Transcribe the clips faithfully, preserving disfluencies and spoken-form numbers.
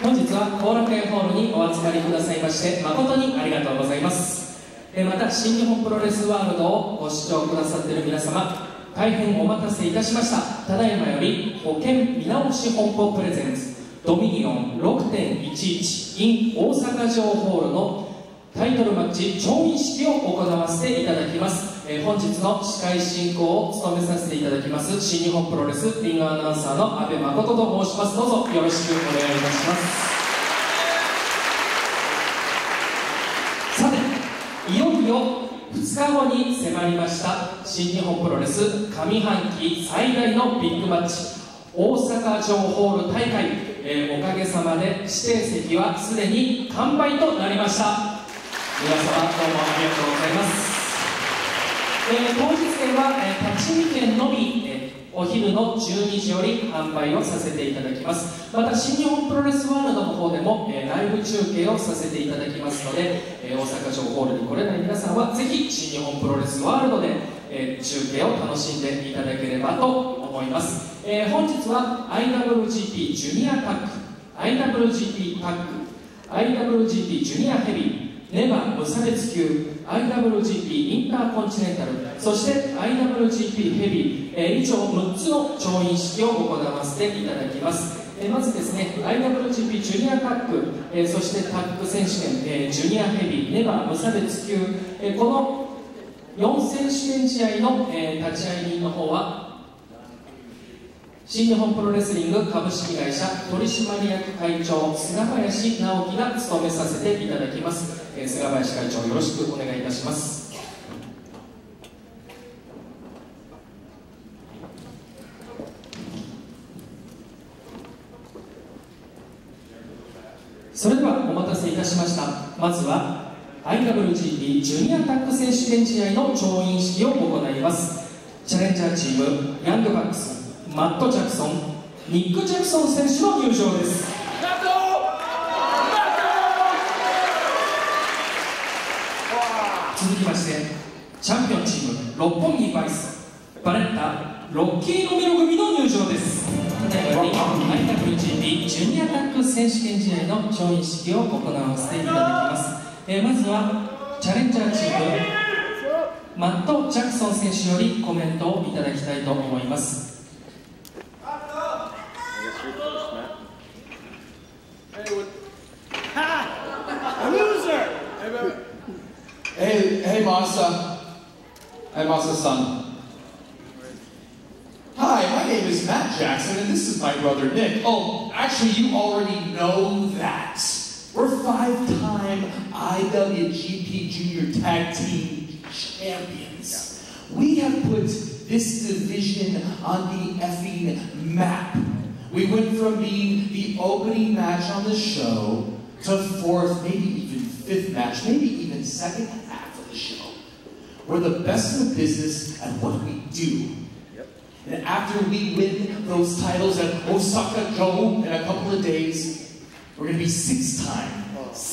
本日は後楽園ホールにお集まりくださいまして誠にありがとうございます。また新日本プロレスワールドをご視聴くださっている皆様、大変お待たせいたしました。ただいまより保険見直し本舗プレゼンツドミニオン ろくてんいちいち in 大阪城ホールのタイトルマッチ調印式を行わせていただきます。えー、本日の司会進行を務めさせていただきます新日本プロレスリングアナウンサーの阿部誠と申します。どうぞよろしくお願いいたします。さて、いよいよふつかごに迫りました新日本プロレス上半期最大のビッグマッチ大阪城ホール大会、えー、おかげさまで指定席はすでに完売となりました。皆様どうもありがとうございます。えー、当日券は、えー、立ち見券のみ、えー、お昼のじゅうにじより販売をさせていただきます。また新日本プロレスワールドの方でも、えー、ライブ中継をさせていただきますので、えー、大阪城ホールに来れない皆さんはぜひ新日本プロレスワールドで、えー、中継を楽しんでいただければと思います。えー、本日は アイダブリュージーピー ジュニアタッグ アイダブリュージーピー タッグ アイダブリュージーピー ジュニアヘビーネバ無差別級 アイダブリュージーピー インターコンチネンタル、そして アイダブリュージーピー ヘビー、えー、以上むっつの調印式を行わせていただきます。えー、まずですね アイダブリュージーピー ジュニアタッグ、えー、そしてタッグ選手権、えー、ジュニアヘビーネバ無差別級、えー、このよん選手権試合の、えー、立ち会い人の方は新日本プロレスリング株式会社取締役会長菅林直樹が務めさせていただきます。えー、菅林会長よろしくお願いいたします。それではお待たせいたしました。まずは アイダブリュージーピー ジュニアタッグ選手権試合の調印式を行います。チャレンジャーチームヤングバックスマット・ジャクソン、ニック・ジャクソン選手の入場です。続きましてチャンピオンチーム六本木バイスバレッタ・ロッキー・ロメロ組の入場です。ただいまより アイダブリュージーピー ジュニアタッグ選手権試合の調印式を行わせていただきます。えー、まずはチャレンジャーチームマット・ジャクソン選手よりコメントをいただきたいと思います。 Hey, hey, Masa. Hey, Masa-san. Hi, my name is Matt Jackson, and this is my brother Nick. Oh, actually, you already know that. We're five-time I W G P Junior Tag Team Champions. We have put this division on the effing map. We went from being the opening match on the show to fourth, maybe even fifth match, maybe even second half of the show. We're the best in the business at what we do. Yep. And after we win those titles at Osaka Joe in a couple of days, we're going to be six-time,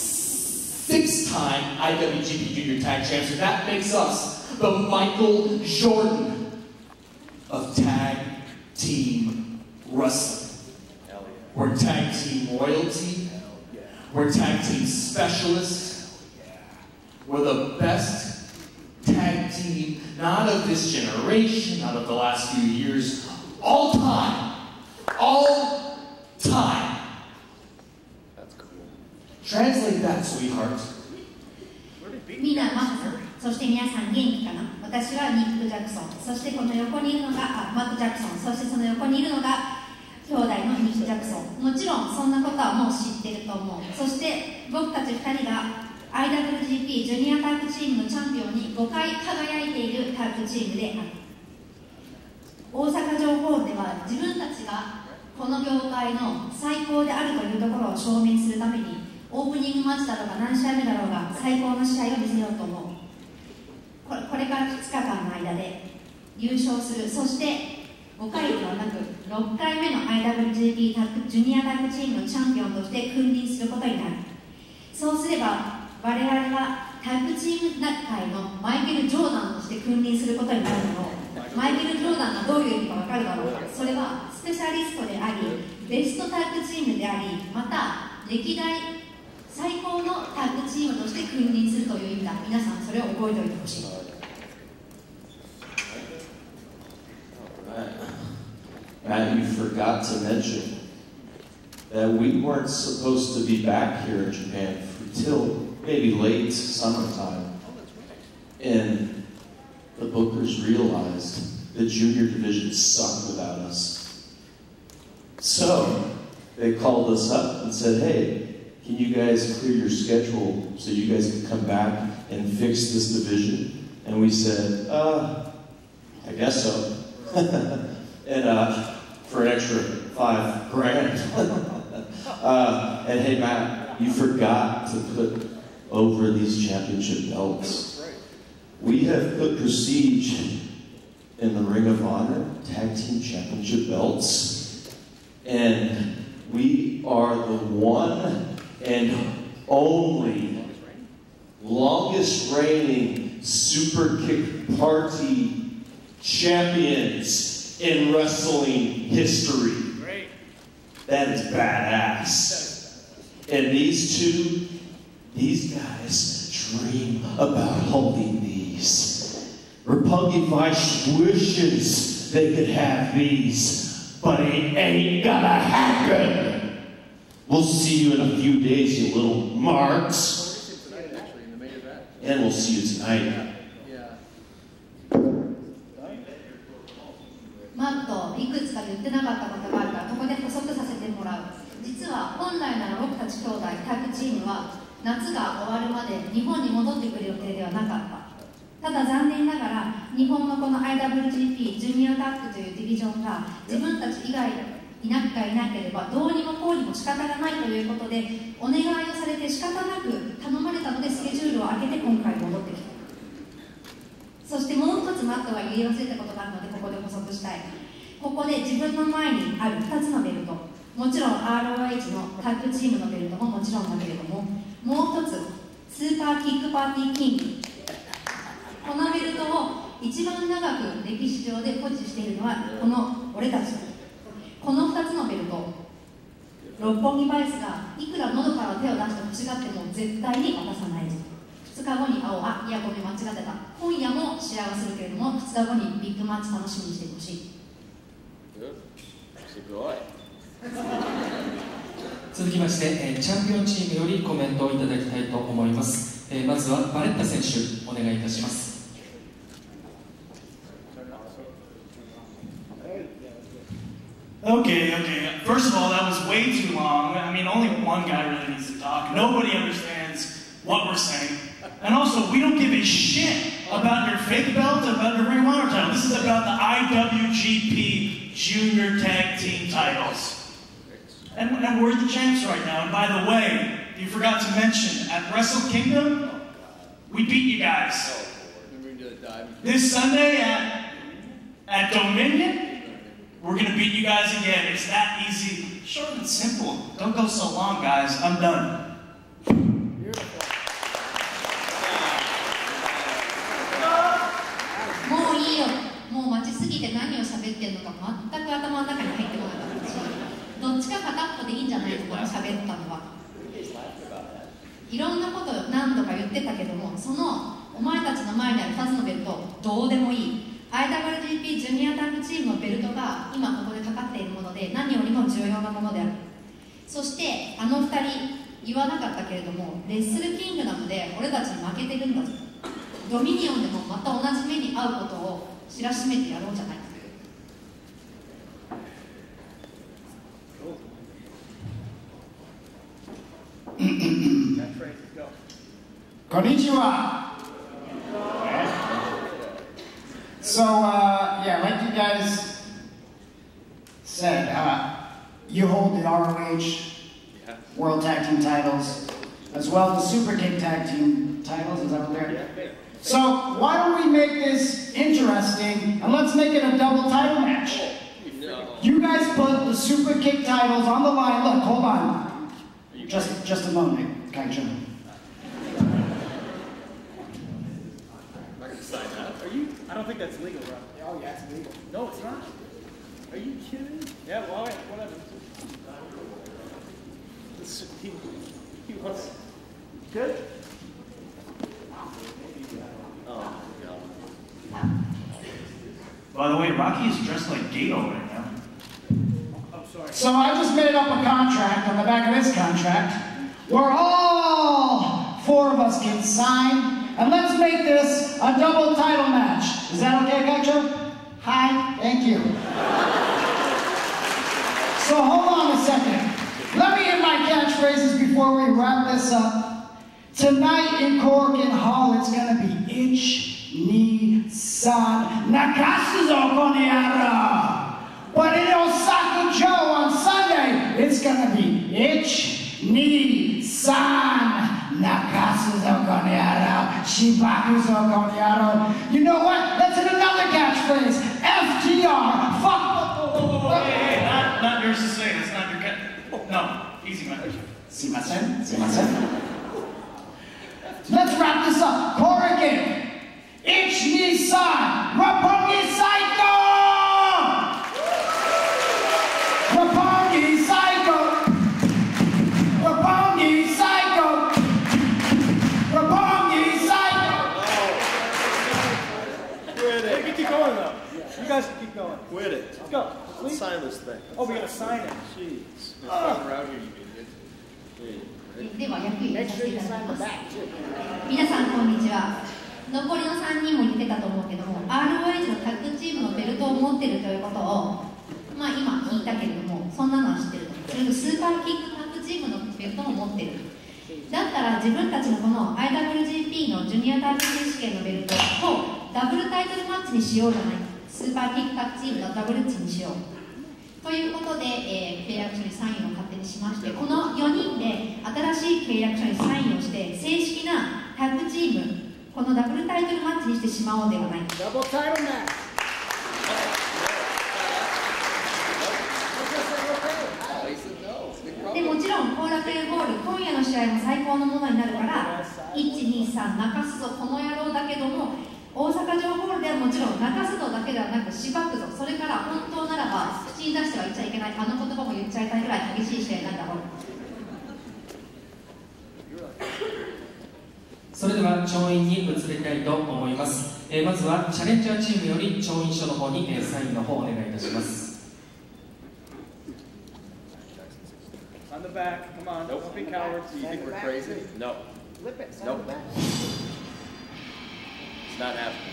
six-time I W G P Junior Tag Champs. And that makes us the Michael Jordan of tag team wrestling. Hell yeah. We're tag team royalty. We're tag team specialists. We're the best tag team, not of this generation, not of the last few years, all time. All time. That's cool. Translate that, sweetheart. みんなマットさん、そして皆さん元気かな。私はニック・ジャクソン、そしてこの横にいるのがあマット・ジャクソン、そしてその横にいるのが兄弟のニック・ジャクソン。もちろんそんなことはもう知ってると思う。そして僕たちふたりが アイダブリュージーピー ジュニアタッグチームのチャンピオンにごかい輝いているタッグチームである。大阪城ホールでは自分たちがこの業界の最高であるというところを証明するためにオープニングマッチだろうが何試合目だろうが最高の試合を見せようと思う。これ、これからふつかかんの間で優勝する。そしてごかいではなくろっかいめの アイダブリュージーピー タッグジュニアタッグチームのチャンピオンとして君臨することになる。そうすれば我々はタッグチーム界のマイケル・ジョーダンとして君臨することになるだろう。マイケル・ジョーダンがどういう意味か分かるだろうか。それはスペシャリストでありベストタッグチームであり、また歴代最高のタッグチームとして君臨するという意味だ。皆さんそれを覚えておいてほしい。 Matt, you forgot to mention that we weren't supposed to be back here in Japan until maybe late summertime. And the Bookers realized the junior division sucked without us. So they called us up and said, hey, can you guys clear your schedule so you guys can come back and fix this division? And we said, uh, I guess so. and uh, for an extra five grand. uh, and hey, Matt, you forgot to put over these championship belts. We have put Prestige in the Ring of Honor Tag Team Championship belts. And we are the one and only longest reigning Super Kick Party champions in wrestling history. That is badass. And these two, these guys dream about holding these. Roppongi Vice wishes they could have these, but it ain't gonna happen. We'll see you in a few days, you little marks. And we'll see you tonight. マット、いくつか言ってなかったことがあるから、ここで補足させてもらう。実は本来なら僕たち兄弟タッグチームは夏が終わるまで日本に戻ってくる予定ではなかった。ただ残念ながら日本のこの アイダブリュージーピー ジュニアタッグというディビジョンが自分たち以外いなくかいなければどうにもこうにも仕方がないということでお願いをされて仕方なく頼まれたのでスケジュールを空けて今回戻ってきた。そしてもう一つマットが言い忘れたことがあるのでここで補足したい。ここで自分の前にあるふたつのベルト、もちろん アールオーエイチ のタッグチームのベルトももちろんだけれども、もう一つスーパーキックパーティーキング、このベルトを一番長く歴史上で保持しているのはこの俺たち。このふたつのベルト、六本木バイスがいくら喉から手を出して欲しがっても絶対に渡さない。ふつかごに青、あ、いやごめん間違ってた。今夜も試合はするけれどもふつかごにビッグマッチ楽しみにしてほしい。 続きまして、チャンピオンチームよりコメントをいただきたいと思います。まずはバレッタ選手、お願いいたします。 Okay, okay. First of all, that was way too long. I mean, only one guy really needs to talk. Nobody understands what we're saying. And also, we don't give a shit about your fake belt, about your Ring of Honor title. This is about the I W G P Junior Tag Team titles. And, and we're the champs right now. And by the way, you forgot to mention, at Wrestle Kingdom, we beat you guys. This Sunday at, at Dominion, we're going to beat you guys again. It's that easy. Short and simple. Don't go so long, guys. I'm done. もういいよ。もう待ちすぎて何を喋ってるのか全く頭の中に入ってこなかったし、どっちか片っぽでいいんじゃないですか、喋ったのは。いろんなこと何度か言ってたけども、そのお前たちの前にあるふたつのベルト、どうでもいい。アイダブリュージーピー ジュニアタッグチームのベルトが今ここでかかっているもので何よりも重要なものである。そしてあのふたり言わなかったけれども、レッスルキングダムで俺たちに負けてるんだぞ。ドミニオンでもまた同じ目に遭うことを知らしめてやろうじゃないか。 こんにちは。So, uh, yeah, like you guys said, uh, you hold the R O H World Tag Team titles, as well as the Super Kick Tag Team titles, is that what they're? So, why don't we make this interesting, and let's make it a double title match. You guys put the Super Kick titles on the line. Look, hold on. Just, just a moment, Kaicho. I don't think that's legal, bro. Oh, yeah, it's legal. No, it's not. Are you kidding? Yeah, well, all right, whatever. he, he wants. Good? Oh, God. By the way, Rocky is dressed like Gato right now. I'm sorry. So I just made up a contract on the back of this contract where all four of us can sign, and let's make this a double title match. Is that okay, Gacho? Hi, thank you. So hold on a second. Let me hit my catchphrases before we wrap this up. Tonight in Korakuen Hall, it's gonna be Ich, Ni, San, Nakasuzo Koneara. But in Osaka Joe on Sunday, it's gonna be Ich, Ni, San, Nakasuzo Koneara, Shibakuzo Koneara. You know what? Let's hit another catchphrase. F T R, fuck. Hey, not, not yours to say. That's not your cat. No, easy man. Simasen, simasen. Let's wrap this up. Korakuen. Ich, Ni, San, Roppongi Psycho! Roppongi Psycho! Roppongi Psycho! Roppongi Psycho! Quit it. We can keep going though. You guys can keep going. Quit it. Let's go. Let's sign this thing. Oh, we gotta sign it. Jeez. It's not around here, you idiot. Hey. では役入れさせていただきます。皆さんこんにちは。残りのさんにんも言ってたと思うけども アールオーエイチ のタッグチームのベルトを持ってるということをまあ今聞いたけれどもそんなのは知ってると。それとスーパーキックタッグチームのベルトも持ってる。だったら自分たちのこの アイダブリュージーピー のジュニアタッグ選手権のベルトをダブルタイトルマッチにしようじゃないか。スーパーキックタッグチームのダブルチにしよう。ということで、えー、契約書にサインを勝手にしまして、このよにんで新しい契約書にサインをして正式なタッグチームこのダブルタイトルマッチにしてしまおうではないか。 ダブルタイトルマッチ。 でもちろん後楽園ホール今夜の試合も最高のものになるからいちにさん泣かすぞこの野郎だけども大阪城ホールではもちろん泣かすぞだけではなくしばくぞそれから本当ならば口に出しては言っちゃいけないあの言葉も言っちゃいたいぐらい激しい試合になるだろう。 それでは調印に移りたいと思います、えー、まずはチャレンジャーチームより調印書の方に、えー、サインの方をお願いいたします。 On the back, come on, don't be cowards. You think we're crazy? No. Flip it, Nope. It's not happening.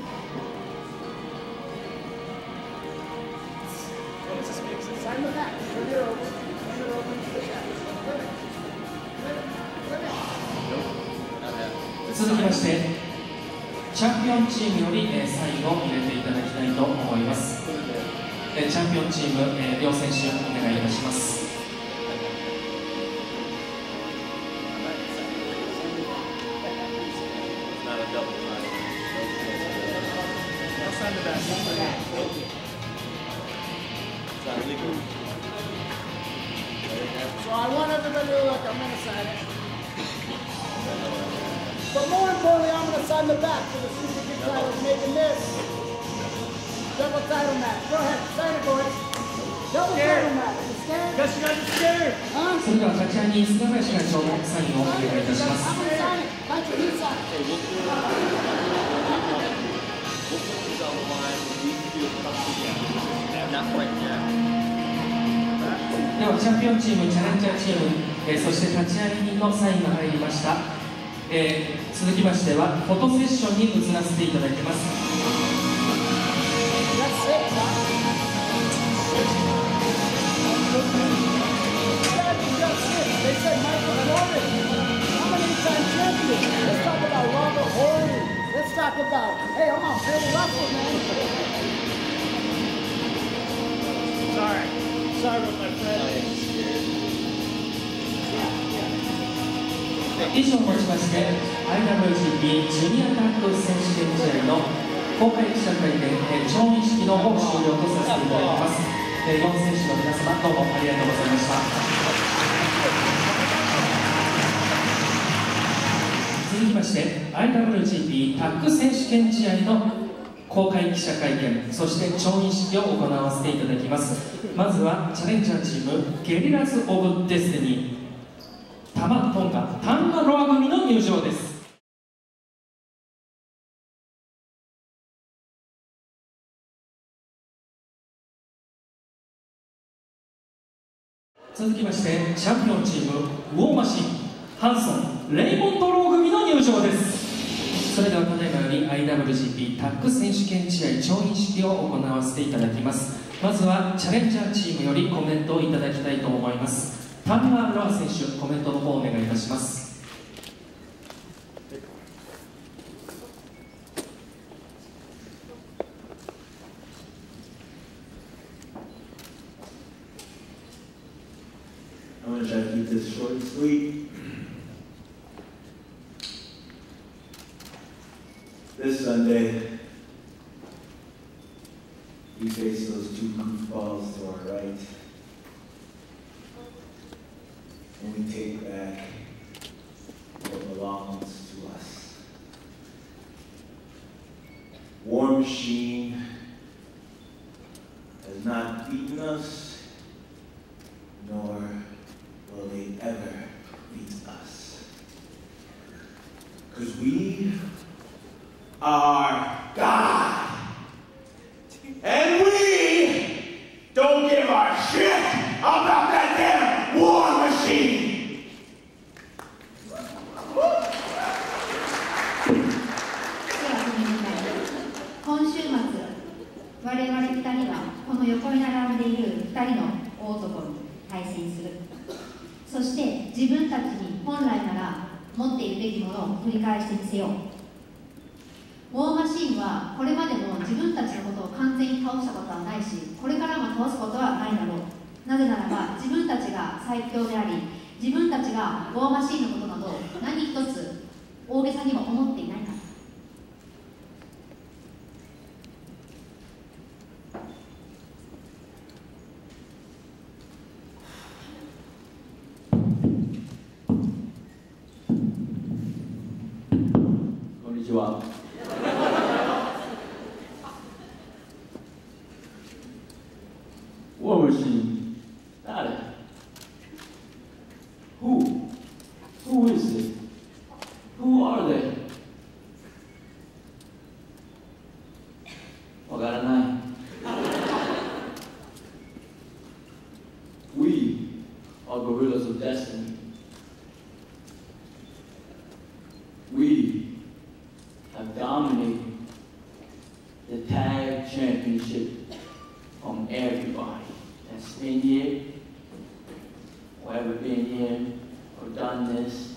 Sign the back. Turn it over. Turn it over. Flip it. Flip it. Flip it. Nope. Not happening. 続きましてチャンピオンチームより、えー、サインを入れていただきたいと思います、えー、チャンピオンチーム、えー、両選手お願いいたします。 So I want everybody to look. I'm going to sign it. But more importantly, I'm going to sign the back for the Super Big title, making this double title match. Go ahead, sign it, boys. Double title match. You scared? Guess you guys are scared. Huh? それでは立ち会いに菅林会長のサインをお願いいたします。 I'm going to sign it. Punch it, you sign it. We'll put these on the line when we feel comfortable. Not right now. ではチャンピオンチーム、チャレンジャーチーム、えー、そして立ち会い人のサインが入りました、えー、続きましてはフォトセッションに移らせていただきます。 Let's talk about Robert Horry. Let's talk about, hey, hold on, Bill Russell, man. Sorry. Sorry with my friend. 以上をもちまして アイダブリュージーピー ジュニアタッグ選手権試合の公開記者会見、えー、調印式の方を終了とさせていただきます、えー、よん選手の皆様どうもありがとうございました。 続きまして アイダブリュージーピー タッグ選手権試合の公開記者会見そして調印式を行わせていただきます。まずはチャレンジャーチームゲリラズ・オブ・デスティニータマトンガタンガロア組の入場です。続きましてチャンピオンチームウォーマシンハンソンレイモンドロー組の入場です。それではただいまより アイダブリュージーピー タッグ選手権試合調印式を行わせていただきます。まずはチャレンジャーチームよりコメントをいただきたいと思います。タンガロア選手、コメントの方お願いいたします。 I'm going to try to keep this short and sweet. This Sunday, we face those two goofballs to our right, and we take back what belongs to us. War Machine has not beaten us, nor will they ever beat us. Because we are God. And we don't give a shit about that damn war machine. 今週末、我々ふたりはこの横に並んでいるふたりの大男に対戦する。そして自分たちに本来なら持っているべきものを繰り返してみせよう。ウォーマシーンはこれまでも自分たちのことを完全に倒したことはないし、これからも倒すことはないだろう。なぜならば自分たちが最強であり、自分たちがウォーマシーンのことなど何一つ大げさにも思っていないから。 こんにちは。War Machine. Got it. Who? Who is it? Who are they? わからない。We are gorillas of destiny. We have dominated the tag championship from everybody that's been here, or ever been here, or done this.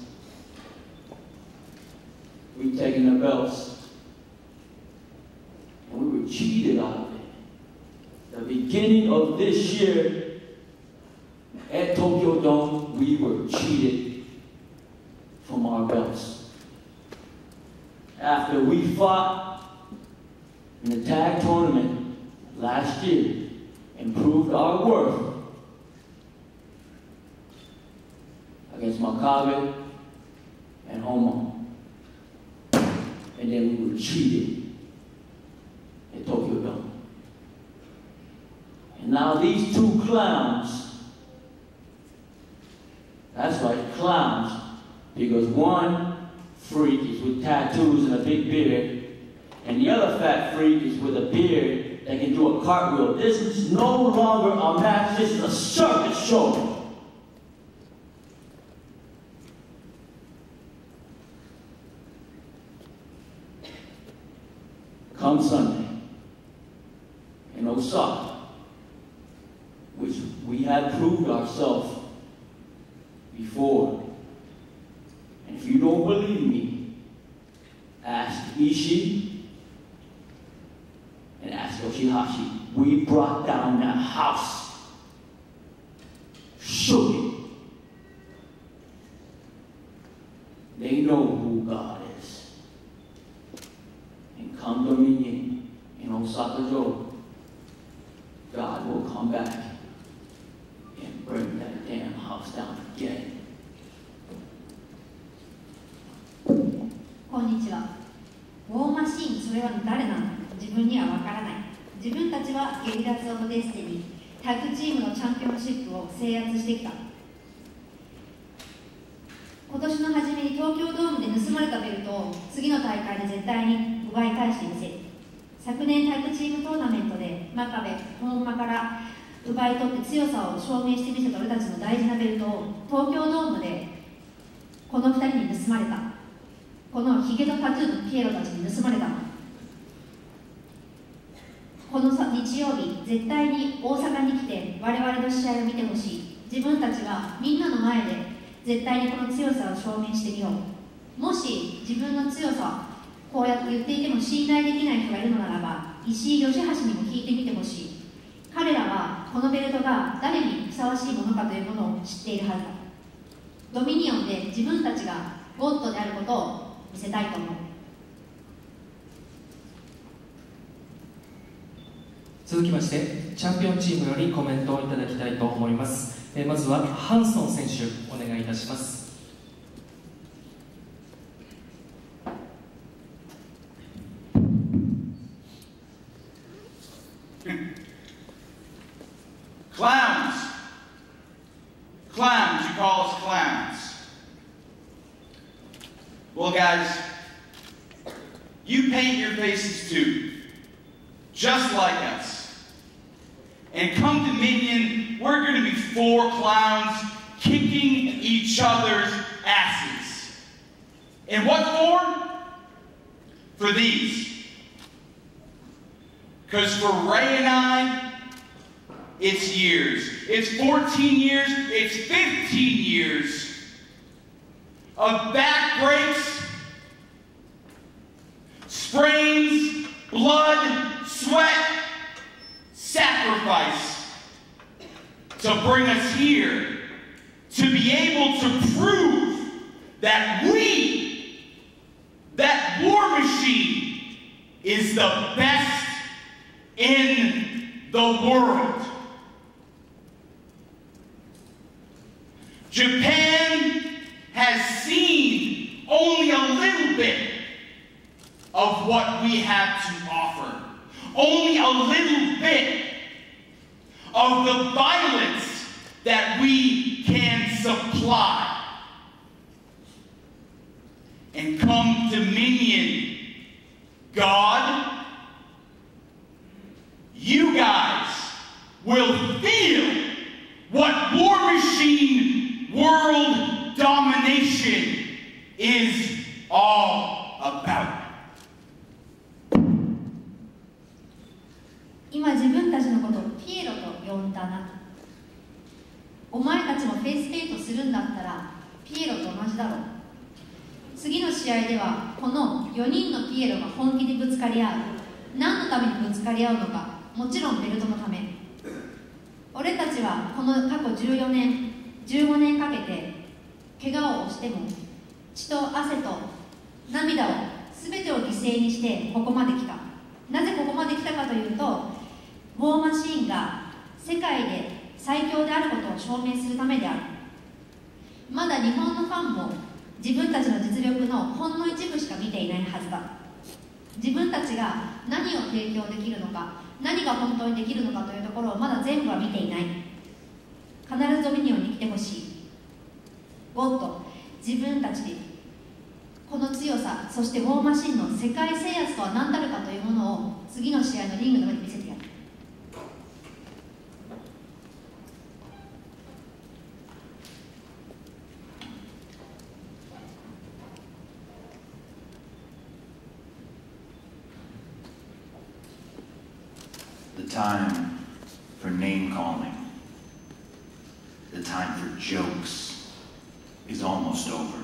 We've taken the belts, and we were cheated out of it. The beginning of this year, at Tokyo Dome, we were cheated from our belts. After we fought in the tag tournament last year and proved our worth against Makabe and Homo, and then we were cheated at Tokyo Dome. And now these two clowns, that's right, clowns, because one freak is with tattoos and a big beard, and the other fat freak is with a beard that can do a cartwheel. This is no longer a match, this is a circus show. Come Sunday, in Osaka, which we have proved ourselves before. And if you don't believe me, ask Ishii and ask Yoshihashi. We brought down that house, shook it. They know who God is. And come Dominion in Osaka-jo, God will come back and bring that damn house down again. こんにちは。ウォーマシーン、それは誰なのか自分にはわからない。自分たちはゲリラツ・オブ・デスティニー、タッグチームのチャンピオンシップを制圧してきた。 今年の初めに東京ドームで盗まれたベルトを次の大会で絶対に奪い返してみせる。昨年タッグチームトーナメントで真壁本間から奪い取って強さを証明してみせた俺たちの大事なベルトを東京ドームでこのふたりに盗まれた。このヒゲとタトゥーのピエロたちに盗まれたの。この日曜日絶対に大阪に来て我々の試合を見てほしい。自分たちはみんなの前で絶対にこの強さを証明してみよう。もし自分の強さこうやって言っていても信頼できない人がいるのならば石井義橋にも聞いてみてほしい。彼らはこのベルトが誰にふさわしいものかというものを知っているはずだ。ドミニオンで自分たちがゴッドであることを見せたいと思う。 続きましてチャンピオンチームよりコメントをいただきたいと思います。えー、まずはハンソン選手お願いいたします。 Clowns. Clowns, you call us clowns. Well, guys, you paint your faces too, just like us. And come Dominion, we're going to be four clowns kicking each other's asses. And what for? For these. Because for Ray and I, it's years. It's fourteen years. It's fifteen years of back breaks, sprains, blood, sweat, sacrifice to bring us here to be able to prove that we, that War Machine, is the best in the world. Japan has seen only a little bit of what we have to offer. Only a little bit of the violence that we can supply. And come Dominion, God, you guys will feel what War Machine world domination is all about. 今自分たちのことをピエロと呼んだな。お前たちもフェイスペイントするんだったらピエロと同じだろう。次の試合ではこのよにんのピエロが本気でぶつかり合う。何のためにぶつかり合うのか。もちろんベルトのため。俺たちはこの過去じゅうよねんじゅうごねんかけて怪我をしても血と汗と涙を全てを犠牲にしてここまで来た。なぜここまで来たかというと、ウォーマシーンが世界で最強であることを証明するためである。まだ日本のファンも自分たちの実力のほんの一部しか見ていないはずだ。自分たちが何を提供できるのか、何が本当にできるのかというところをまだ全部は見ていない。必ずドミニオンに来てほしい。ゴッド、自分たちでこの強さ、そしてウォーマシンの世界制圧とは何たるかというものを次の試合のリングの上で見せてやる。 The time for name calling, the time for jokes is almost over.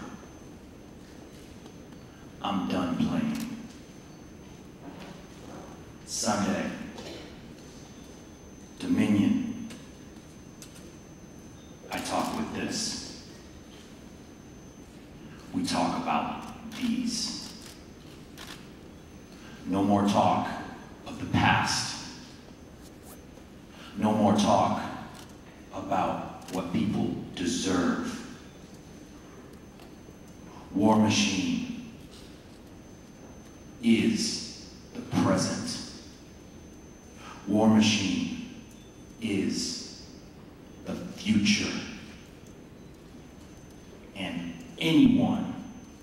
I'm done playing. Sunday, Dominion. I talk with this. We talk about these. No more talk of the past. No more talk about what people deserve. War Machine is the present. War Machine is the future. And anyone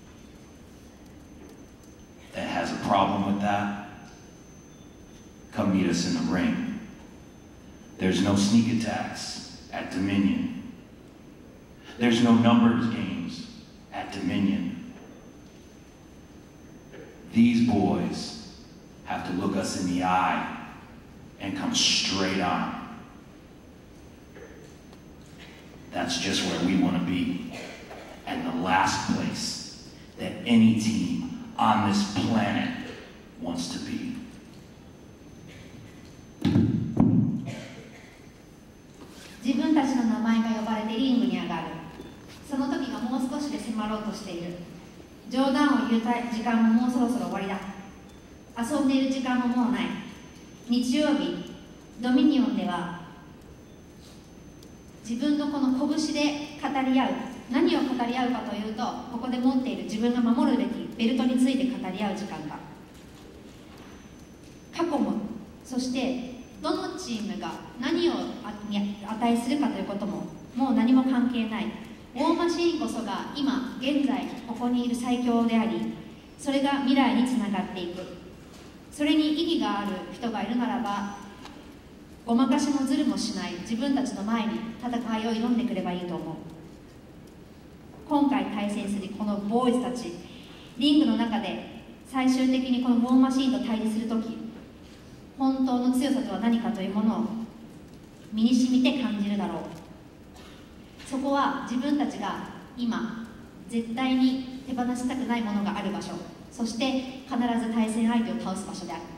that has a problem with that, come meet us in the ring. There's no sneak attacks at Dominion. There's no numbers games at Dominion. These boys have to look us in the eye and come straight on. That's just where we want to be, and the last place that any team on this planet wants to be. 自分たちの名前が呼ばれてリングに上がる。その時がもう少しで迫ろうとしている。冗談を言う時間ももうそろそろ終わりだ。遊んでいる時間ももうない。日曜日、ドミニオンでは自分のこの拳で語り合う。何を語り合うかというと、ここで持っている自分が守るべきベルトについて語り合う時間だ。過去も、そしてどのチームが何を値するかということももう何も関係ない。ウォーマシーンこそが今現在ここにいる最強であり、それが未来につながっていく。それに意義がある人がいるならば、ごまかしもずるもしない自分たちの前に戦いを挑んでくればいいと思う。今回対戦するこのボーイズたち、リングの中で最終的にこのウォーマシーンと対峙するとき、本当の強さとは何かというものを身に染みて感じるだろう。そこは自分たちが今絶対に手放したくないものがある場所、そして必ず対戦相手を倒す場所である。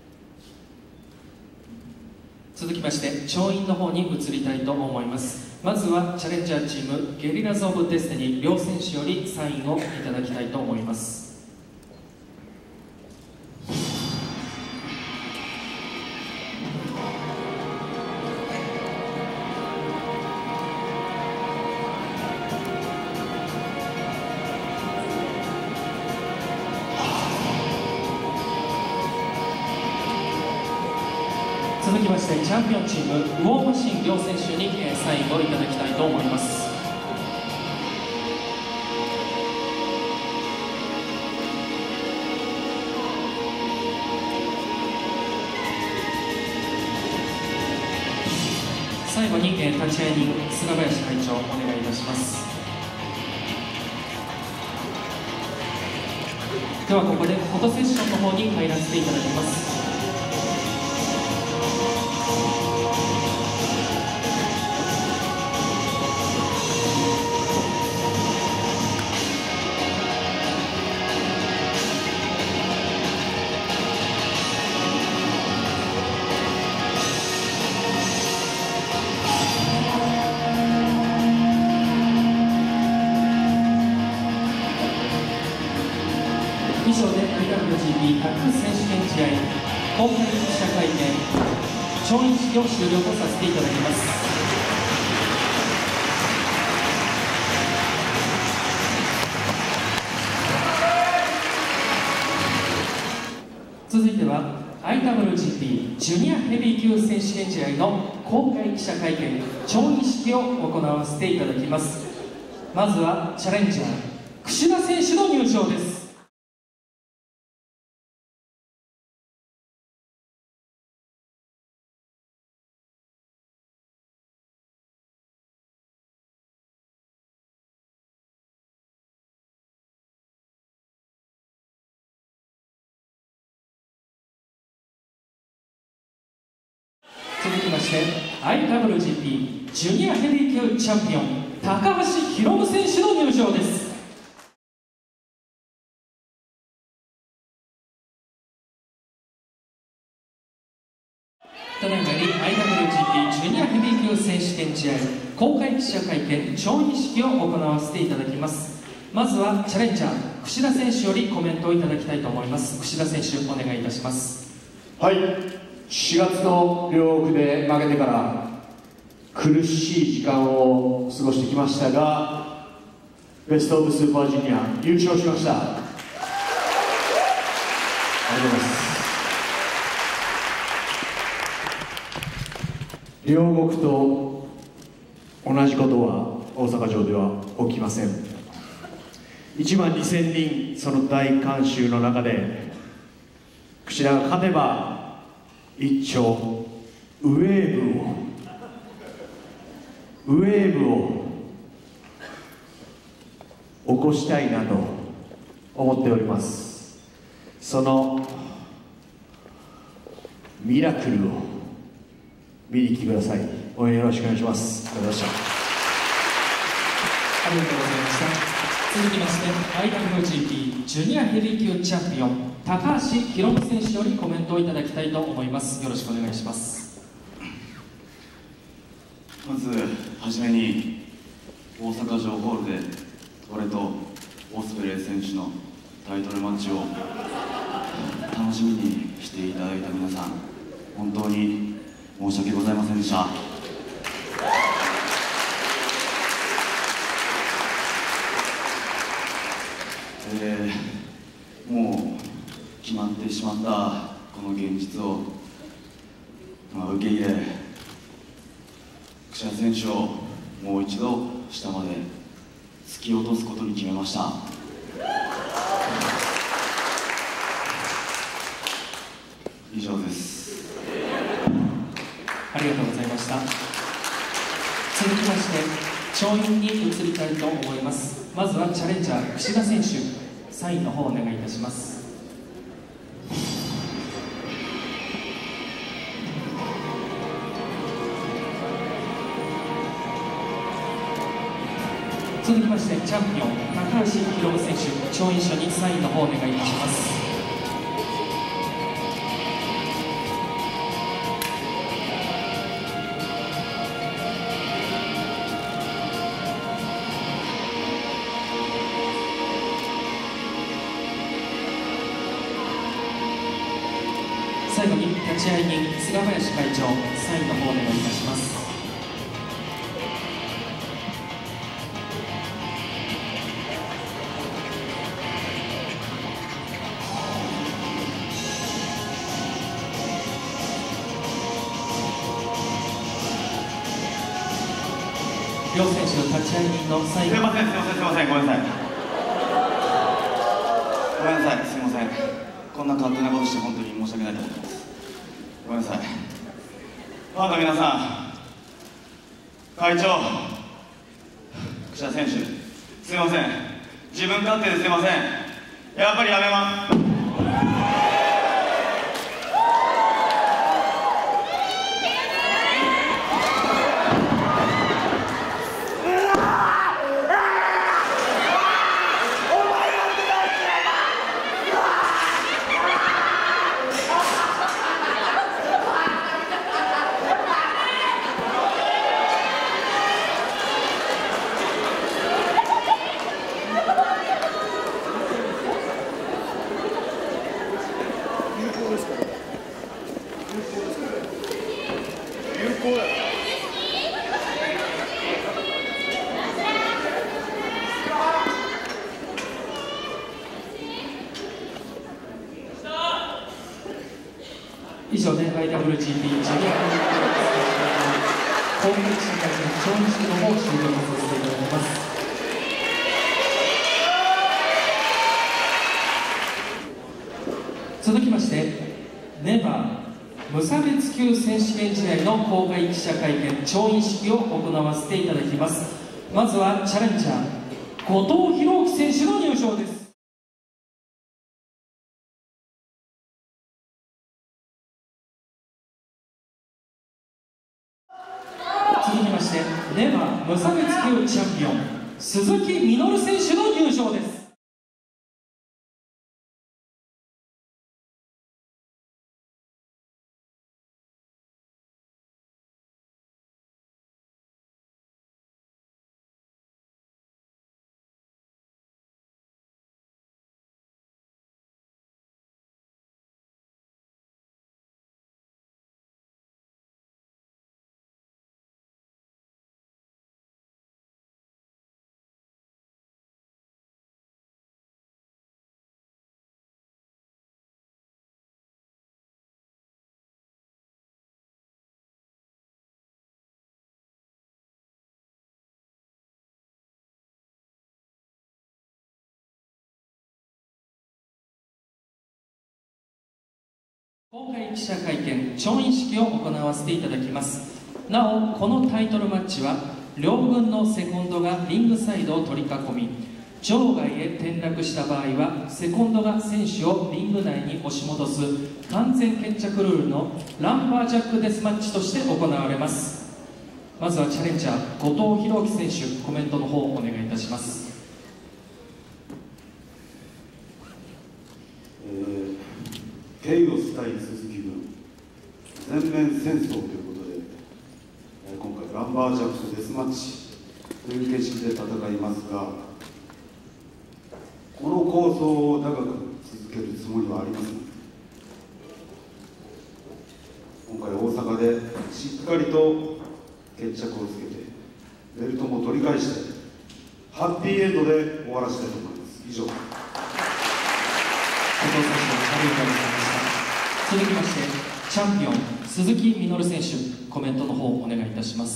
続きまして調印の方に移りたいと思います。まずはチャレンジャーチームゲリラズ・オブ・デスティニー両選手よりサインをいただきたいと思います。続きましてチャンピオンチームウォーマシン両選手にサインをいただきたいと思います。最後に立ち会い人菅林会長お願いいたします。ではここでフォトセッションの方に入らせていただきます。以上で アイダブリュージーピー タッグ選手権試合公開記者会見調印式を終了とさせていただきます。続いては アイダブリュージーピー ジュニアヘビー級選手権試合の公開記者会見調印式を行わせていただきます。まずはチャレンジャー櫛田選手の入場です。続きまして アイダブリュージーピー ジュニアヘビー級チャンピオン高橋宏夢選手の入場です。ただいまより アイダブリュージーピー ジュニアヘビー級選手権試合公開記者会見調印式を行わせていただきます。まずはチャレンジャー櫛田選手よりコメントをいただきたいと思います。櫛田選手お願いいたします。 はい、しがつの両国で負けてから苦しい時間を過ごしてきましたが、ベストオブスーパージュニア優勝しました。ありがとうございます。両国と同じことは大阪城では起きません。 いちまんにせんにんその大観衆の中で櫛田が勝てば一丁ウェーブをウェーブを起こしたいなと思っております。そのミラクルを見に来てください。応援よろしくお願いします。ありがとうございました。 ありがとうございました。続きまして アイダブリュージーピー ジュニアヘビー級チャンピオン高橋宏夢選手よりコメントをいただきたいと思います。よろしくお願いします。 まずはじめに大阪城ホールで俺とオスプレイ選手のタイトルマッチを楽しみにしていただいた皆さん、本当に申し訳ございませんでした。えー、もう決まってしまったこの現実を、まあ、受け入れ、櫛田選手をもう一度下まで突き落とすことに決めました。以上です。 ありがとうございました。続きまして勝因に移りたいと思います。まずはチャレンジャー櫛田選手、サインの方お願いいたします。続きましてチャンピオン高橋宏夢選手、勝因書にサインの方お願いいたします。最後に立ち会い人菅林会長、サインの方お願いいたします。両選手の立ち会い人のサイン。 すいません、すいません、すいません、ごめんなさい。ごめんなさい、すいません。こんな勝手なことして本当に申し訳ないと思ってます。ごめんなさい。ファンの皆さん、会長、櫛田選手、すいません。自分勝手ですいません。やっぱりやめます。 以上で アイダブリュージーピー ジュニアヘビー級攻撃者たちの勝因式の方を終了させていただきます。続きましてネバー無差別級選手権試合の公開記者会見調印式を行わせていただきます。まずはチャレンジャー後藤弘樹選手の入場です。続きましてネバー無差別級チャンピオン鈴木みのる選手の入場です。 公開記者会見調印式を行わせていただきます。なおこのタイトルマッチは両軍のセコンドがリングサイドを取り囲み、場外へ転落した場合はセコンドが選手をリング内に押し戻す完全決着ルールのランバージャックデスマッチとして行われます。まずはチャレンジャー後藤弘樹選手、コメントの方をお願いいたします。 ケイオス対鈴木軍全面戦争ということで、今回ランバージャックデスマッチという形式で戦いますが、この構想を長く続けるつもりはありません。今回大阪でしっかりと決着をつけてベルトも取り返してハッピーエンドで終わらせたいと思います。以上。 後藤選手ありがとうございました。続きましてチャンピオン鈴木みのる選手、コメントの方お願いいたします。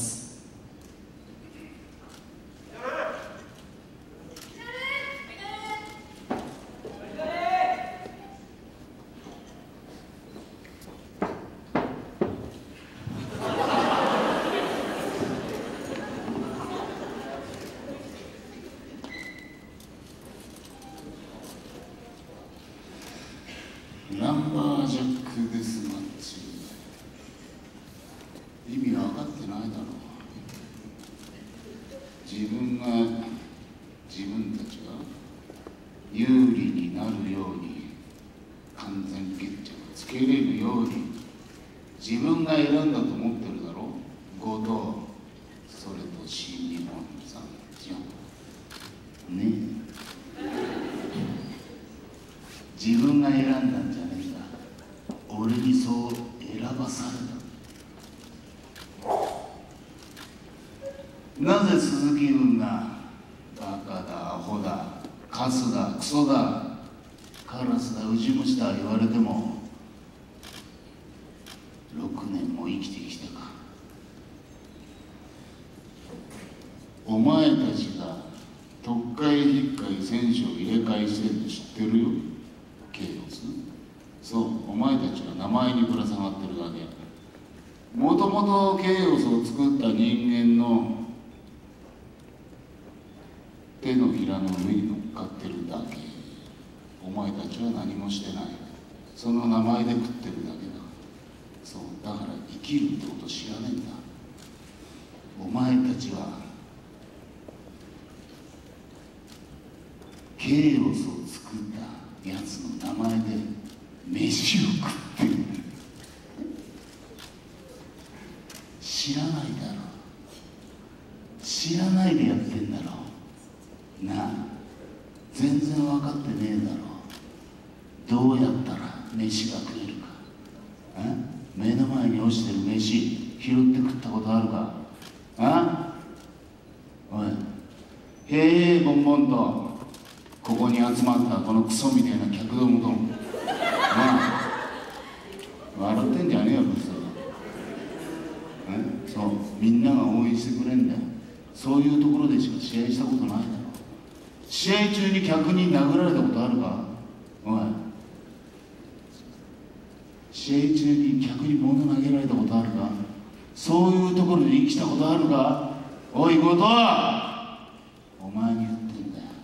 ランバージャックデスマッチ、意味分かってないだろう。自分が自分たちが有利になるように完全決着をつけれるように自分が選んだと思ってるだろう。後藤、それと新日本さんじゃんねえ。自分が選んだんじゃねえんだ。俺にそう選ばされた。なぜ鈴木軍がバカだ、アホだ、カスだ、クソだ、カラスだ、ウジ虫だ言われてもろくねんも生きてきたか。お前たちが特会引っかい選手を入れ替えしてるの知ってるよ。ケイオス、そう、お前たちは名前にぶら下がってるだけ。もともとケイオスを作った人間の手のひらの上に乗っかってるだけ。お前たちは何もしてない。その名前で食ってるだけだ。そう、だから生きるってこと知らねえんだ。お前たちはケイオスを作ったやつの名前で飯を食ってる。知らないだろ。知らないでやってんだろなあ。全然分かってねえだろ。どうやったら飯が食えるか。あ、目の前に落ちてる飯拾って食ったことあるか。あ、おい、へえぼんぼんとここに集まったこのクソみたいな客どもとも、まあ笑ってんじゃねえよブス。そう、みんなが応援してくれんだよ。そういうところでしか試合したことないだろ。試合中に客に殴られたことあるか。おい、試合中に客に物投げられたことあるか。そういうところで生きたことあるか。おい後藤、お前に言ってんだよ。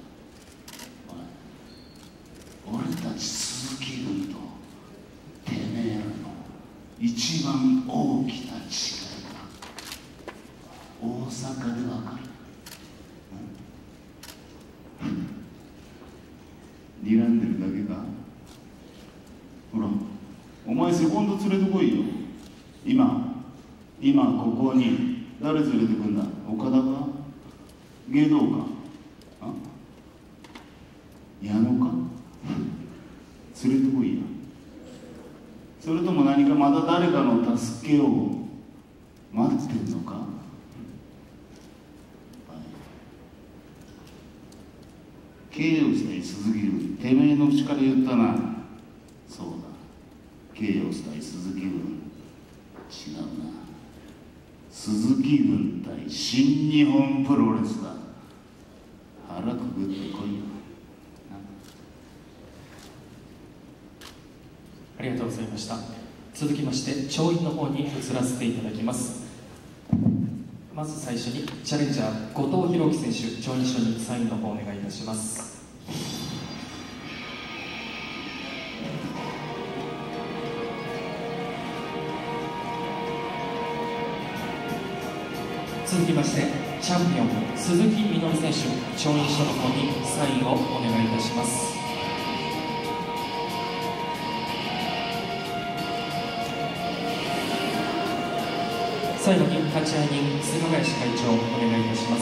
俺たち鈴木軍とてめえらの一番大きな違いが大阪でわかる。睨んでるだけか。ほら、お前セコンド連れてこいよ。今今ここに誰連れてくんだ。岡田か芸道か、あ、矢野か連れてこいや。それとも何かまた誰かの助けを待ってんのか。ケイオス対鈴木軍、てめえの口から言ったな。そうだ、ケイオス対鈴木軍、違うな。鈴木軍対新日本プロレスだ。腹くぐってこいよ。 ありりがとうございました。続きまして調印の方に移らせていただきます。まず最初にチャレンジャー後藤弘樹選手、調印書にサインの方お願いいたします。続きましてチャンピオン鈴木みのる選手、調印書の方にサインをお願いいたします。最後に立会人菅林会長お願いいたします。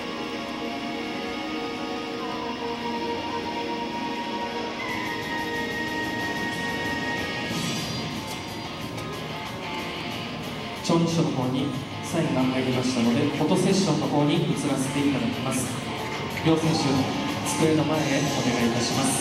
調印書の方にサインが入りましたので、フォトセッションの方に移らせていただきます。両選手、机の前へお願いいたします。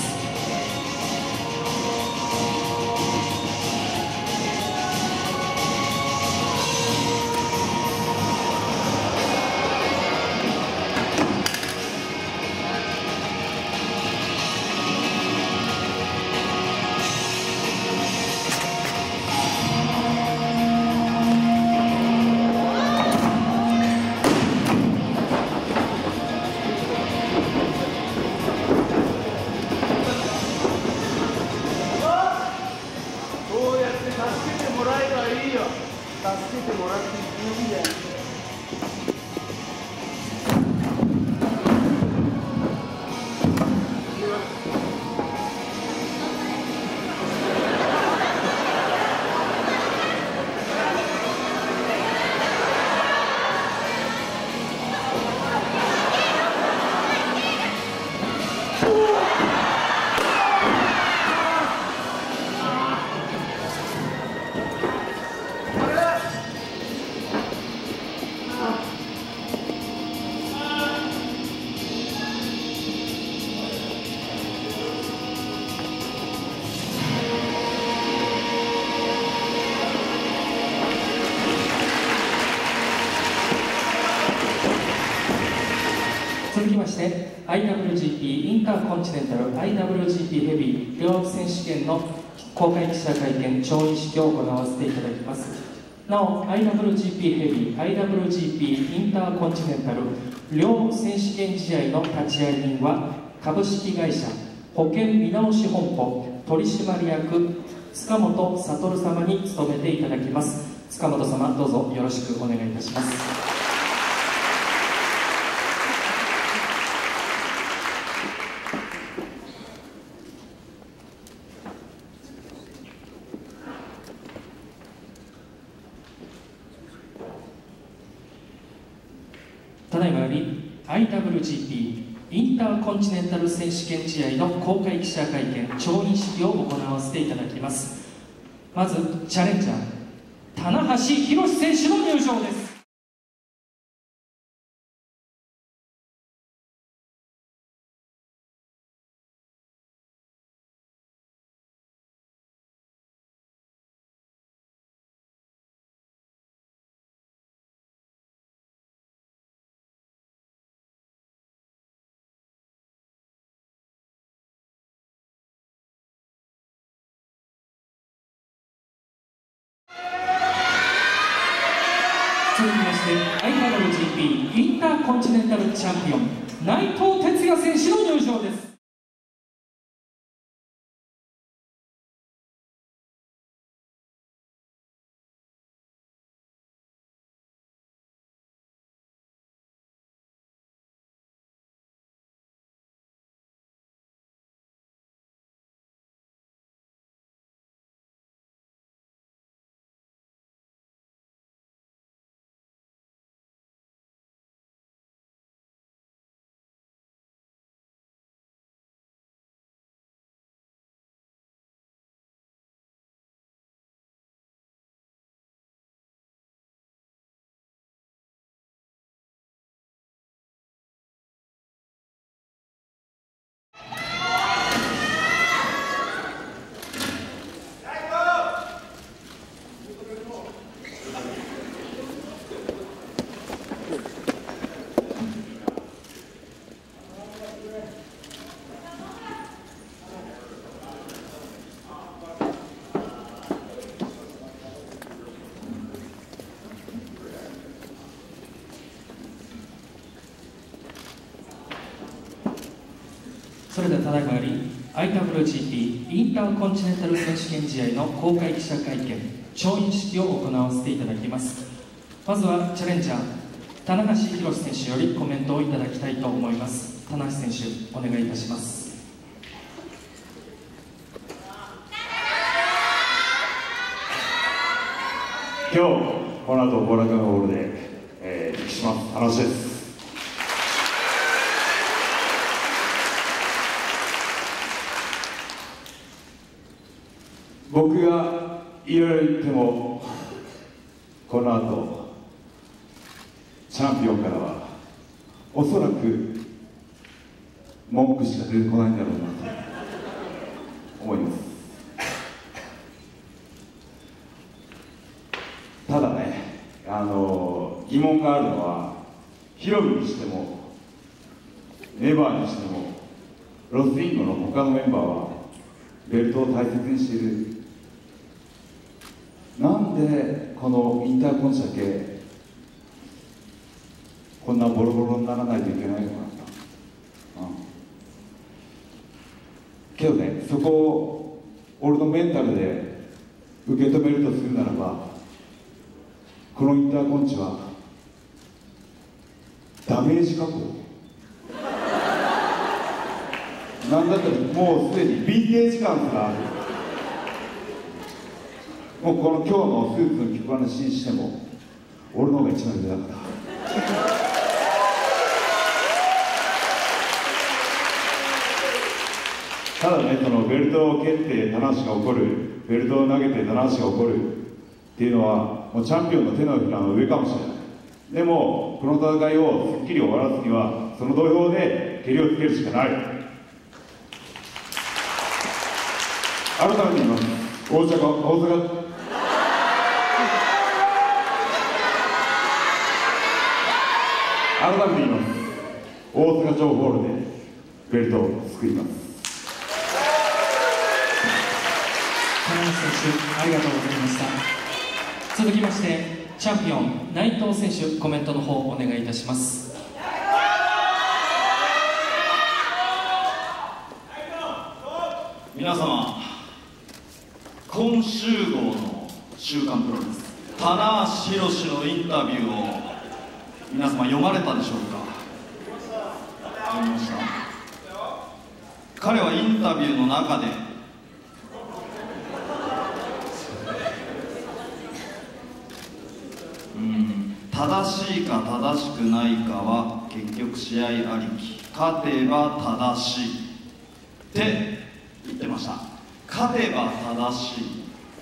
続きまして アイダブリュージーピー インターコンチネンタル アイダブリュージーピー ヘビー両選手権の公開記者会見調印式を行わせていただきます。なお アイダブリュージーピー ヘビー アイダブリュージーピー インターコンチネンタル両選手権試合の立会人は株式会社保険見直し本舗取締役塚本悟様に務めていただきます。塚本様、どうぞよろしくお願いいたします。ただいまより アイダブリュージーピー インターコンチネンタル選手権試合の公開記者会見調印式を行わせていただきます。まずチャレンジャー棚橋宏選手の入場です。続きまして アイダブリュージーピー インターコンチネンタルチャンピオン内藤哲也選手の入場です。 それではただいまより アイダブリュージーピー インターコンチネンタル選手権試合の公開記者会見調印式を行わせていただきます。まずはチャレンジャー棚橋宏選手よりコメントをいただきたいと思います。棚橋選手、お願いいたします。 今日この後後楽園ホールで、えー、復帰します。棚橋です。僕がいろいろ言ってもこの後チャンピオンからはおそらく文句しか出てこないんだろうなと思います。ただね、あの疑問があるのはヒロミにしてもネバーにしてもロスインゴの他のメンバーはベルトを大切にしている。なんでこのインターコンチだけこんなボロボロにならないといけないのかなと、うん、けどね、そこを俺のメンタルで受け止めるとするならば、このインターコンチはダメージ加工なんだったらもうすでにヴィンテージ感がある。もうこの今日のスーツの着こなしにしても俺の方が一番上だからただね、そのベルトを蹴って棚橋が怒る、ベルトを投げて棚橋が怒るっていうのはもうチャンピオンの手のひらの上かもしれない。でもこの戦いをすっきり終わらすにはその土俵で蹴りをつけるしかない。改めて言います。大阪、大阪改めて言います。大阪城ホールでベルトを作ります。 棚橋選手、ありがとうございました。続きましてチャンピオン内藤選手、コメントの方お願いいたします。 皆様、今週号の週刊プロレス棚橋宏のインタビューを皆様読まれたでしょうか。読みました。彼はインタビューの中でうん正しいか正しくないかは結局試合ありき、勝てば正しいって言ってました。勝てば正しい。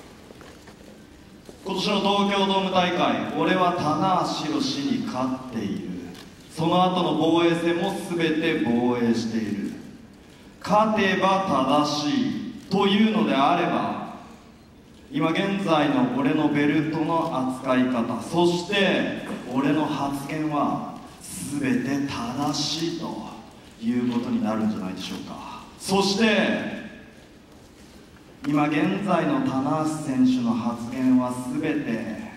今年の東京ドーム大会、俺は棚橋宏に勝っている。その後の防衛戦も全て防衛している。勝てば正しいというのであれば、今現在の俺のベルトの扱い方、そして俺の発言は全て正しいということになるんじゃないでしょうか。そして今現在の棚橋選手の発言は全て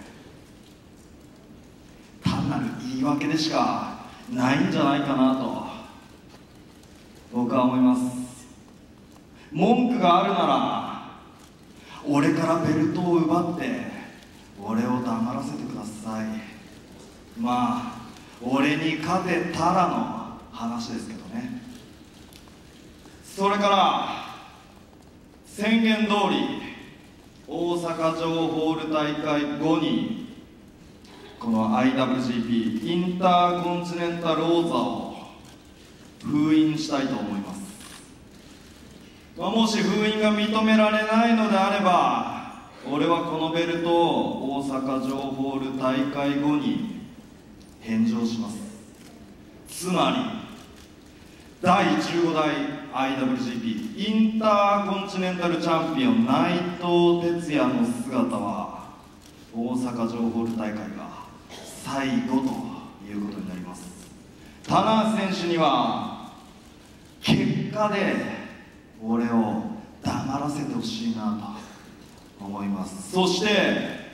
単なる言い訳でしかないんじゃないかなと僕は思います。文句があるなら俺からベルトを奪って俺を黙らせてください。まあ俺に勝てたらの話ですけどね。それから宣言通り大阪城ホール大会後にこの アイダブリュージーピー インターコンチネンタル王座を封印したいと思います。まあ、もし封印が認められないのであれば俺はこのベルトを大阪城ホール大会後に返上します。つまりだいじゅうごだい アイダブリュージーピー インターコンチネンタルチャンピオン内藤哲也の姿は大阪城ホール大会が最後ということになります。棚橋選手には結果で俺を黙らせてほしいなと思います。そして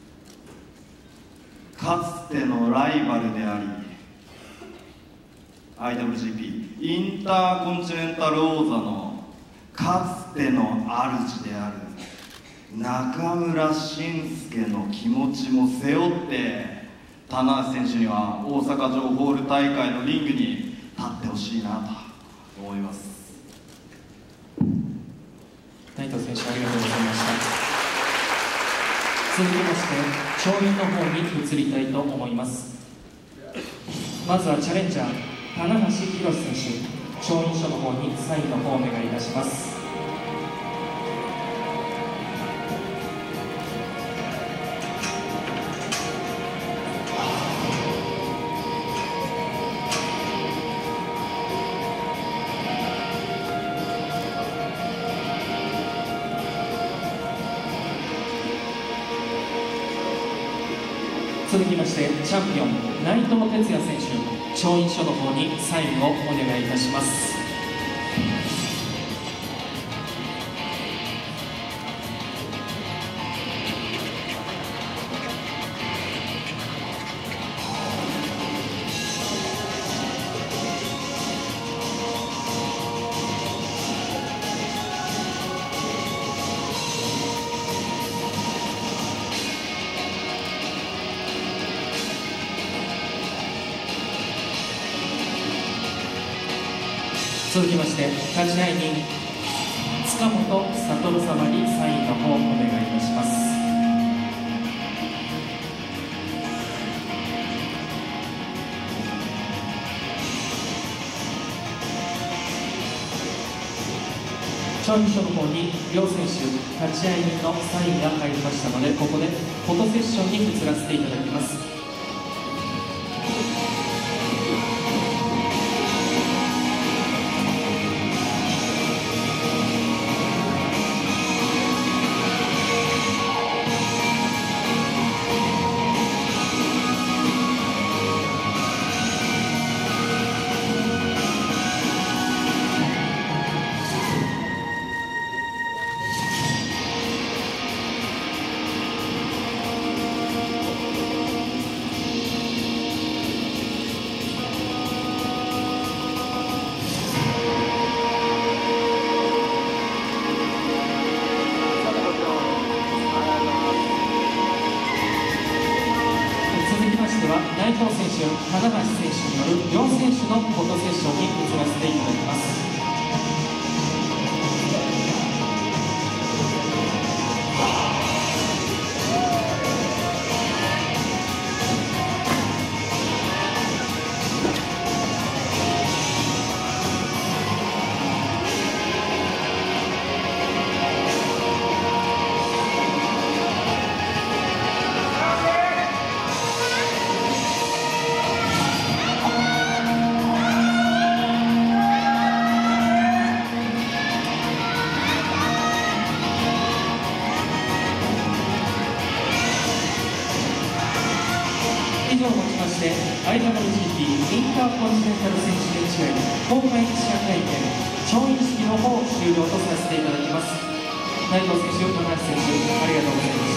かつてのライバルでありアイダブリュージーピー インターコンチネンタル王座のかつての主である中村慎介の気持ちも背負って棚橋選手には大阪城ホール大会のリングに立ってほしいなと思います。 内藤選手ありがとうございました。続きまして調印の方に移りたいと思います。まずはチャレンジャー棚橋宏選手、調印書の方にサインの方をお願いいたします。続きましてチャンピオン内藤哲也選手、調印書の方にサインをお願いいたします。続きまして立会人塚本悟様にサインの方をお願いいたします。調印書の方に両選手立会人のサインが入りましたので、ここでフォトセッションに移らせていただきます。内藤選手、棚橋選手による両選手のフォトセッションに移らせていただきます。以上をもちまして アイダブリュージーピー インターコンチネンタル選手権試合公開記者会見調印式の方を終了とさせていただきます。内藤選手、棚橋選手、ありがとうございました。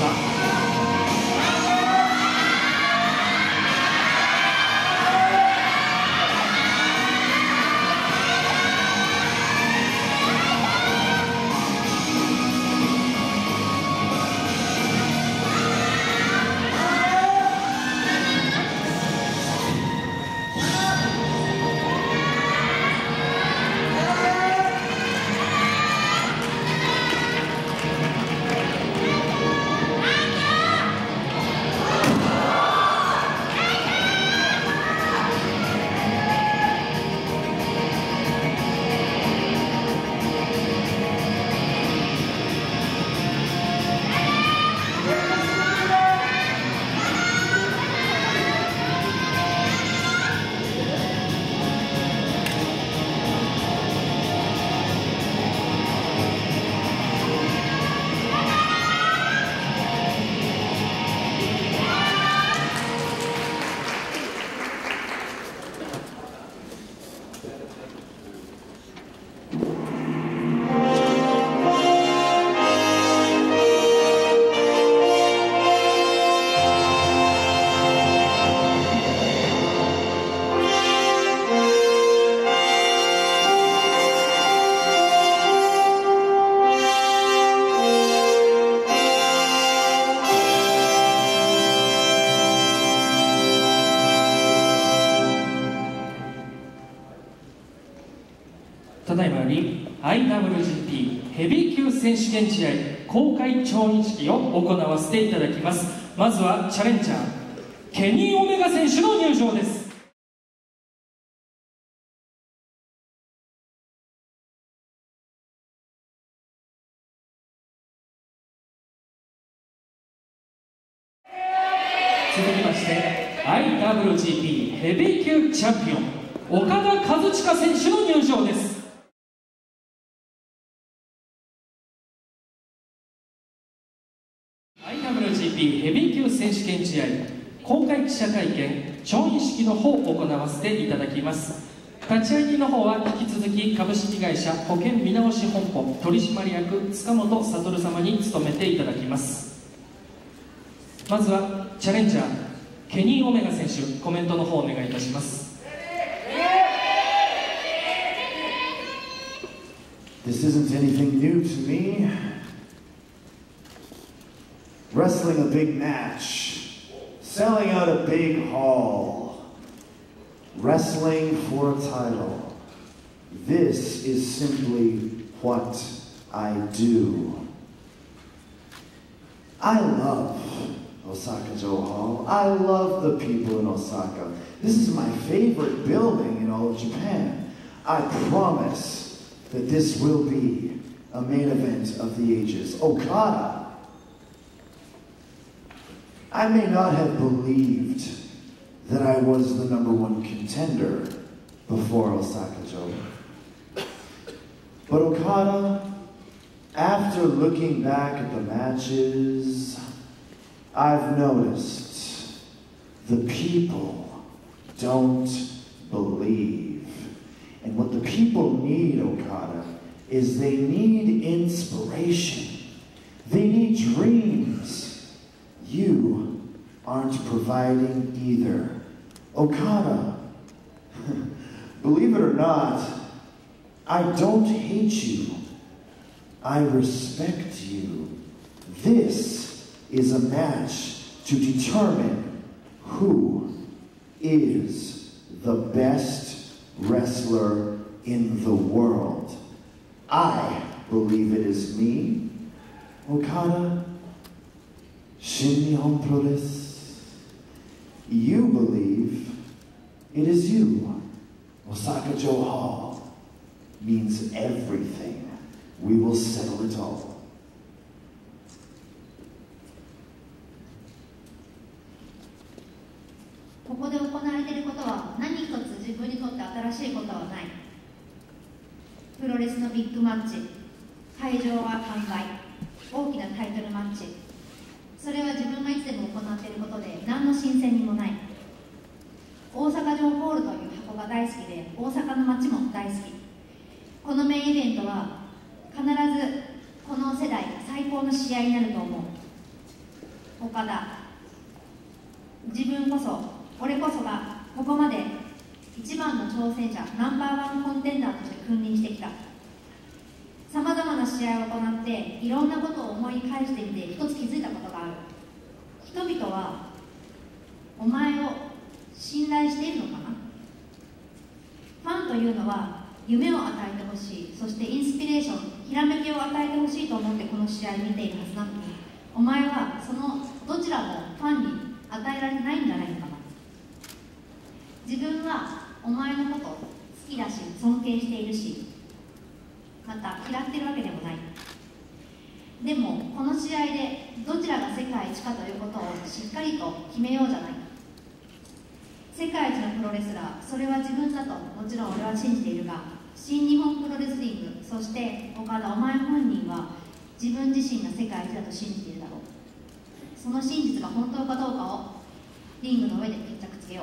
ただいまより アイダブリュージーピー ヘビー級選手権試合公開調印式を行わせていただきます。まずはチャレンジャーケニー・オメガ選手の入場です。続きまして アイダブリュージーピー ヘビー級チャンピオン岡田和親選手の入場です。アイダブリュージーピー ヘビー級選手権試合公開記者会見調印式の方を行わせていただきます。立ち会い人の方は引き続き株式会社保険見直し本舗取締役塚本悟様に務めていただきます。まずはチャレンジャーケニー・オメガ選手コメントの方お願いいたします。 This isn't anything new to me. Wrestling a big match, selling out a big hall, wrestling for a title. This is simply what I do. I love Osaka-jo Hall. I love the people in Osaka. This is my favorite building in all of Japan. I promise that this will be a main event of the ages. Okada. I may not have believed that I was the number one contender before Osaka-jo. But Okada, after looking back at the matches, I've noticed the people don't believe. And what the people need, Okada, is they need inspiration. They need dreams. You aren't providing either. Okada, believe it or not, I don't hate you. I respect you. This is a match to determine who is the best wrestler in the world. I believe it is me, Okada, Shin Nihon Pro Desu. You believe it is you. Osaka-jo Hall means everything. We will settle it all. ここで行われていることは何一つ自分にとって新しいことはない。プロレスのビッグマッチ、会場は完売、大きなタイトルマッチ、それは自分がいつでも行っていることで何の新鮮味もない。大阪城ホールという箱が大好きで、大阪の街も大好き。このメインイベントは必ずこの世代最高の試合になると思う。岡田、自分こそ俺こそがここまで一番の挑戦者、ナンバーワンコンテンダーとして君臨してきた。さまざまな試合を行っていろんなことを思い返してみて一つ気づいたことがある。人々はお前を信頼しているのかな。ファンというのは夢を与えてほしい、そしてインスピレーション、ひらめきを与えてほしいと思ってこの試合を見ているはずなのに、お前はそのどちらもファンに与えられてないんじゃないのかな。自分はお前のこと好きだし尊敬しているし、また嫌ってるわけでもない。でもこの試合でどちらが世界一かということをしっかりと決めようじゃない。世界一のプロレスラー、それは自分だともちろん俺は信じているが、新日本プロレスリング、そして岡田お前本人は自分自身が世界一だと信じているだろう。その真実が本当かどうかをリングの上で決着つけよう。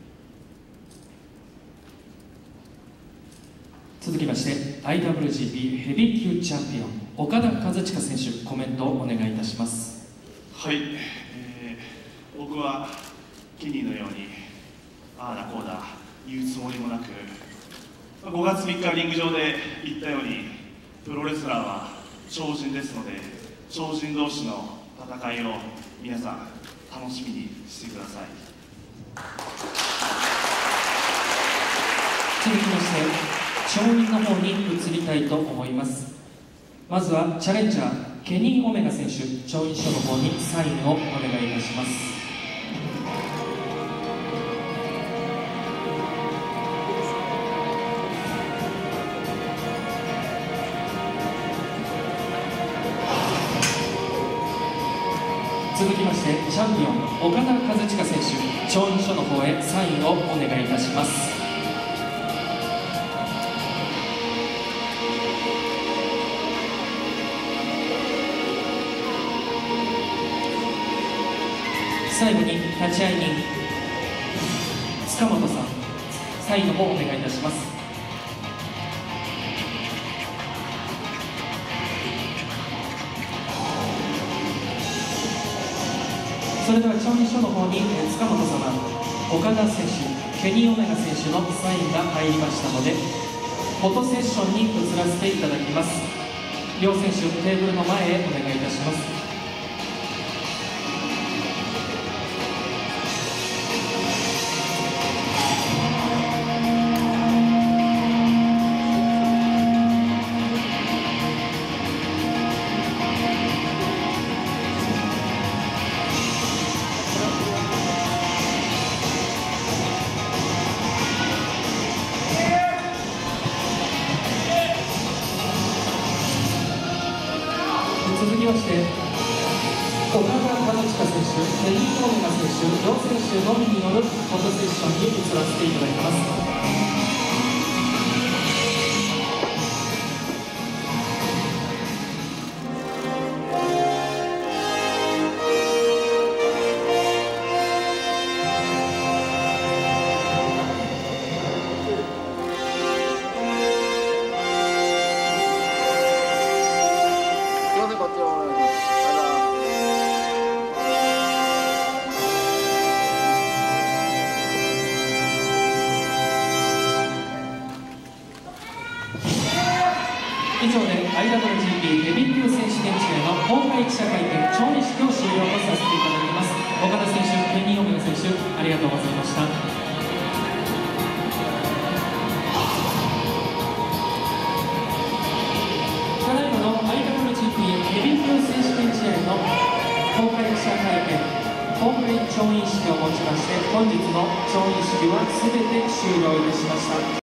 続きまして アイダブリュージーピー ヘビー級チャンピオン岡田和親選手、コメントをお願いいたします。 はい、えー、僕はケニーのようにああだこうだ言うつもりもなく、ごがつみっかリング上で言ったようにプロレスラーは超人ですので、超人同士の戦いを皆さん楽しみにしてください。 続きまして調印の方に移りたいと思います。まずはチャレンジャーケニー・オメガ選手、調印書の方にサインをお願いいたします。続きましてチャンピオン岡田和親選手、調印書の方へサインをお願いいたします。最後に立会人塚本さん、サインの方をお願いいたします。それでは調印書の方に塚本様、岡田選手、ケニー・オメガ選手のサインが入りましたので、フォトセッションに移らせていただきます。両選手テーブルの前へお願いいたします。続きまして岡田和親選手、ケニー・オメガ選手、両選手のみによるフォトセッションに移らせていただきます。以上で アイダブリュージーピー ヘビー級選手権試合の公開記者会見調印式を終了とさせていただきます。岡田選手、ケニー・オメガ選手、ありがとうございました。ただいまの アイダブリュージーピー ヘビー級選手権試合の公開記者会見公開調印式をもちまして、本日の調印式は全て終了いたしました。